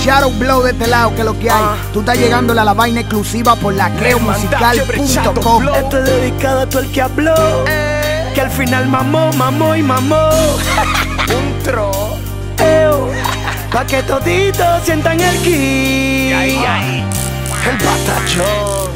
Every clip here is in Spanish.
Shadow Blow de este lado, que es lo que hay. Tú estás llegándole a la vaina exclusiva por laqueomusical.com. Esto es dedicado a todo el que habló, que al final mamó, mamó y mamó. Un tro. Pa' que toditos sientan el ki. El batallón.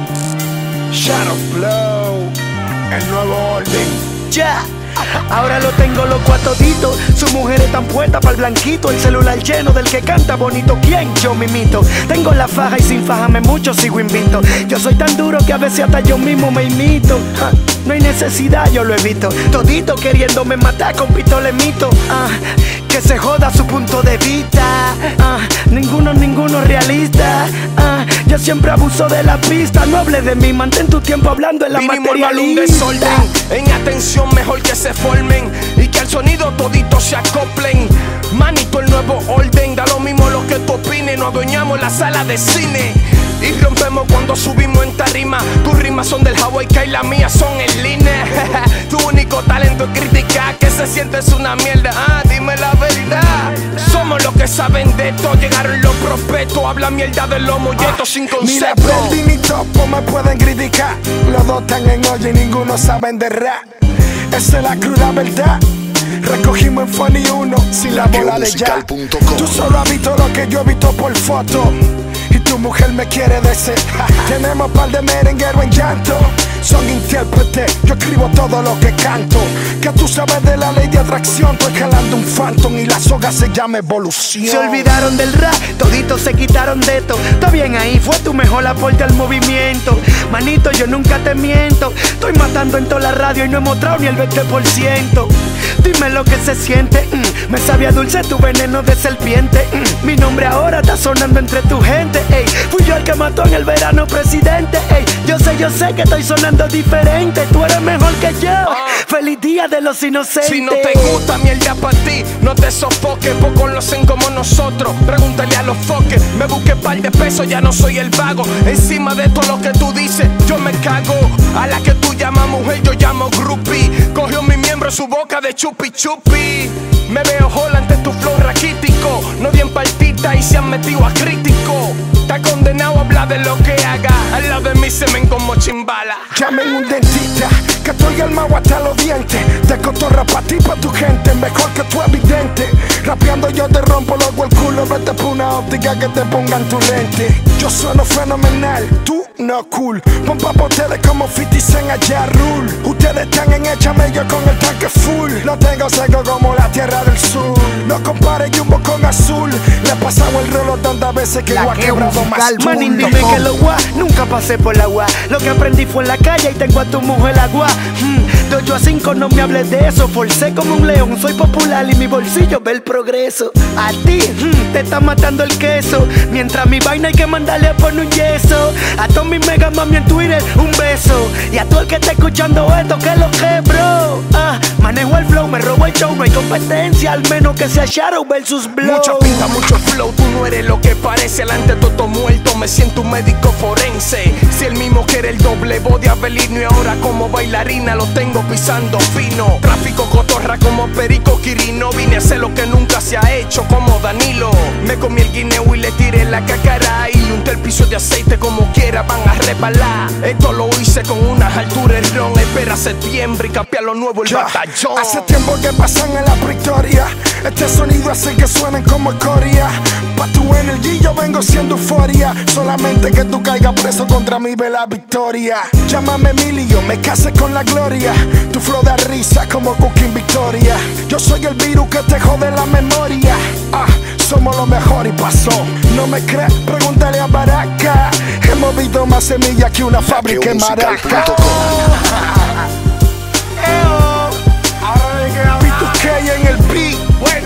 Shadow Blow. El nuevo orden. Ya. Ahora lo tengo loco a todito. Su mujer es tan puesta para el blanquito. El celular lleno del que canta bonito. ¿Quién? Yo mimito. Tengo la faja y sin fajarme mucho sigo invicto. Yo soy tan duro que a veces hasta yo mismo me imito. No hay necesidad, yo lo evito. Todito queriéndome matar con pistola mito. Que se joda su punto de vista. Ninguno realista. Yo siempre abuso de la pista. No hable de mí, mantén tu tiempo hablando en la materialista. Un desorden. En atención mejor que se formen y que al sonido toditos se acoplen. Manito, el nuevo orden. Da lo mismo lo que tú opines. Nos adueñamos la sala de cine y rompemos cuando subimos en tarima. Tus rimas son del Hawaii y las mías son en línea. Tu único talento es criticar. Que se siente es una mierda. Dime la verdad. Somos los que saben de esto. Llegaron los prospectos. Habla mierda de los molletos sin concepto. Ni la Perdi ni Topo me pueden criticar. Los dos están en olla y ninguno saben de rap. Esa es la cruda verdad. Recogimos en Funny 1 sin la bola de ya. Tú solo has visto lo que yo he visto por foto. Y tu mujer me quiere decir. Tenemos par de merengueros en llanto. Son intérpretes, yo escribo todo lo que canto. Que tú sabes de la ley de atracción. Estoy jalando un phantom y la soga se llama evolución. Se olvidaron del rap, toditos se quitaron de esto. Está bien ahí, fue tu mejor aporte al movimiento. Manito, yo nunca te miento. Estoy matando en toda la radio y no he mostrado ni el 20%. Dime lo que se siente. Me sabía dulce tu veneno de serpiente. Mi nombre ahora está sonando entre tu gente. Fui yo el que mató en el verano presidente. Yo sé que estoy sonando diferente. Tú eres mejor que yo. Feliz día de los inocentes. Si no te gusta mierda para ti, no te sofoques. Pocos lo hacen como nosotros. Pregúntale a los foques. Me busqué par de pesos, ya no soy el vago. Encima de todo lo que tú dices, yo me cago. A la que tú llamas mujer, yo llamo groupie. Cogió mi miembro su boca de chupi chupi. Me veo hola ante tu flow raquítico. No bien partita y se han metido a crítico. Está condenado a hablar de lo que haga. Al lado de mí se ven como chimbala. Llamen un dentista, que estoy al mago hasta los dientes. De cotorra pa' ti, pa' tu gente. Mejor que tú evidente. Rapeando yo te rompo luego el culo. Vete por una óptica que te pongan tu lente. Yo sueno fenomenal, tú no cool. Pon pa' ustedes como 50 Cent allá rule. Ustedes están en échame yo con el tanque full. No tengo seco como la tierra del sur. No compare Jumbo con azul. Le pasamos el rolo tantas veces que lo ha quebrado más. Manín, dime que lo guá, nunca pasé por la guá. Lo que aprendí fue en la calle y tengo a tu mujer la guá. De 8 a 5 no me hables de eso. Forcé como un león, soy popular y mi bolsillo ve el progreso. A ti, te está matando el queso. Mientras mi vaina hay que mandarle a poner un yeso. A todos mis mega mami en Twitter, un beso. Y a todo el que está escuchando esto, que lo que, bro. Manejo el flow, me robo el show. No hay competencia, al menos que sea Shadow versus Blow. Mucha pinta, mucho flow, tú no eres lo que parece. Alante todo muerto, me siento un médico forense. Si el mismo quiere el doble body Avelino y ahora como bailarina lo tengo pisando fino. Tráfico cotorra como Perico Quirino. Vine a hacer lo que nunca se ha hecho como Danilo. Me comí el guineo y le tiré la cacara. Y unté el piso de aceite como quiera van a repalar. Esto lo hice con unas alturas ron. Espera septiembre y capia lo nuevo el batallón. Hace tiempo que pasan en la victoria. Este sonido hace que suenen como escoria. Pa' tu energía yo vengo siendo euforia. Solamente que tú caigas preso contra mí ve la victoria. Llámame Emilio, me casé con la gloria. Tu flow da risa como Cooking Victoria. Yo soy el virus que te jode la memoria. Somos lo mejor y pasó. No me crees, pregúntale a Baraka. Hemos visto más semillas que una fábrica en Maraca. P2K en el beat. Bueno,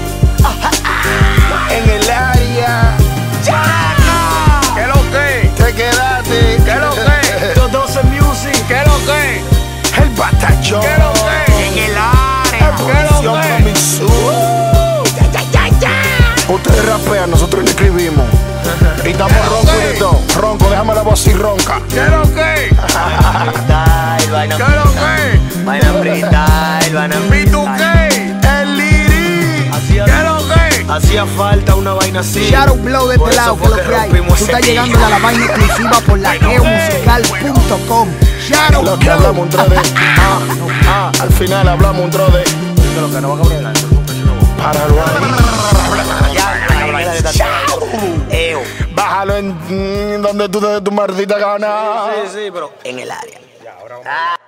En el área. ¿qué lo que? Te quedaste. ¿Qué lo que? 212 Music. ¿Qué lo que? El batallón. ¿Qué lo que? En el área. Evolución coming soon. Ustedes rapean, nosotros le escribimos. Y estamos roncos y de todo. Ronco, déjame la voz así ronca. ¿Qué lo que? Vaina ¿Qué lo que? freestyle, vaina ¿Y tú qué? El Liri. Así es. ¿Qué lo que? Hacía falta una vaina así. Shadow Blow de este lado, que lo que hay. Tú estás llegando a la vaina exclusiva por laqueomusical.com. Shadow Lo que hablamos un trode. Al final hablamos un trode. Lo que no va a cobrar Para bájalo en donde tú te des tu maldita gana. Sí, pero en el área.